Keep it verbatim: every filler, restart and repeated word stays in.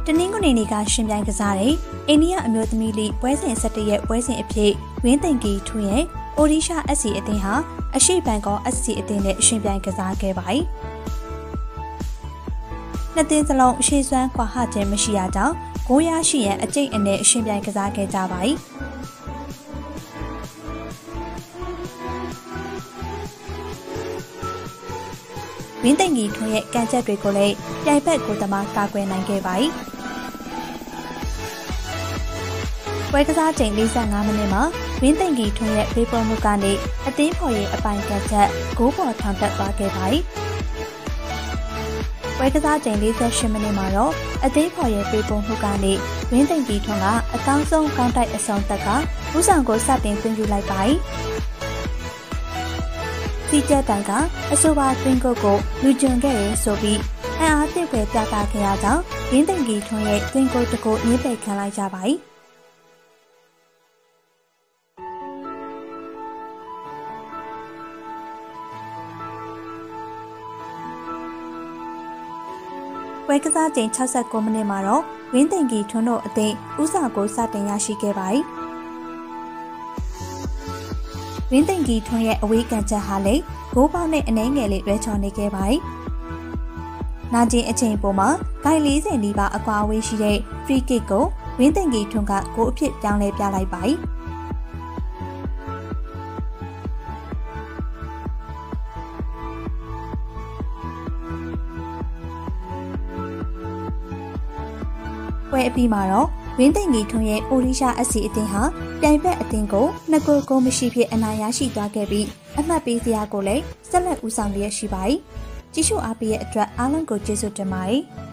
တနင်္ဂနွေနေ့ကရှင်ပြိုင်ကစားတဲ့အိန္ဒိယအမျိုးသမီးလိပွဲစဉ်၁၁ရက်ပွဲစဉ်အဖြစ်ဝင်းသိမ်ကီထွန်းရဲ့အိုဒီရှာ အက်စီ အသင်းဟာအရှိဘန်ကော အက်စီ အသင်းနဲ့ရှင်ပြိုင်ကစားခဲ့ပါတယ်။နှစ်သင်းစလုံးအရှိစွမ်းကွာဟခြင်းမရှိရကြောင်းဂိုးရရှိရန်အကျိတ်အနဲ့ရှင်ပြိုင်ကစားခဲ့ကြပါတယ်။ဝင်းသိမ်ကီထွန်းရဲ့ကံချက်တွေကိုလည်းပြိုင်ဘက်ကိုသမားကာကွယ်နိုင်ခဲ့ပါတယ်။ပွဲကစားချိန်၄၅မိနစ်မှာဝင်းသိမ်ကီထွန်းရဲ့ပေးပေါ်မှုကနေအသင်းဖော်ရဲ့အပိုင်ကံချက်ဂိုးပေါ်ထောင်တက်သွားခဲ့ပါတယ်။ပွဲကစားချိန်၄၈မိနစ်မှာတော့အသင်းဖော်ရဲ့ပေးပေါ်မှုကနေဝင်းသိမ်ကီထွန်းကအကောင်းဆုံးကောင်းတိုက်အဆုံးသက်ကဦးဆောင်ကိုစတင်သွင်းယူလိုက်ပါတယ်။စီကျက်တိုင်ကအဆိုပါသွင်းကိုကိုလူကျွံခဲ့ရဲဆိုပြီးအင်အားသစ်ပဲပြသခဲ့ရကြောင်းဝင်းသိမ်ကီထွန်းရဲ့သွင်းကိုတကိုညှိပယ်ခံလိုက်ကြပါတယ်။ပွဲကစားချိန်၆၉မိနစ်မှာတော့ဝင်းသိမ်ကီထွန်းတို့အသင်းဦးဆောင်ကိုစတင်ရရှိခဲ့ပါတယ်။ဝင်းသိမ်ကီထွန်းရဲ့အဝေးကန်ချက်ဟာလည်းဂိုးပေါက်နဲ့အနှဲငယ်လေးလွဲချော်နေခဲ့ပါတယ်။နာကျင်အချိန်ပေါ်မှာဂိုင်၄၀နီးပါးအကွာအဝေးရှိတဲ့ free kick ကိုဝင်းသိမ်ကီထွန်းကဂိုးအဖြစ်ပြောင်းလဲပြလိုက်ပါတယ်။ပွဲအပြီးမှာတော့ဝင်းသိမ်ကီထွန်းရဲ့အိုဒီရှာ အက်စီ အသင်းဟာပြိုင်ဘက်အသင်းကိုနှစ်ဂိုးကိုမရှိဖြစ်အနိုင်ရရှိသွားခဲ့ပြီးအမှတ်ပေးစရာကိုလည်းဆက်လက်ဦးဆောင်လျက်ရှိပါတယ်။ကြည့်ရှုအားပေးတဲ့အတွက်အားလုံးကိုကျေးဇူးတင်ပါတယ်။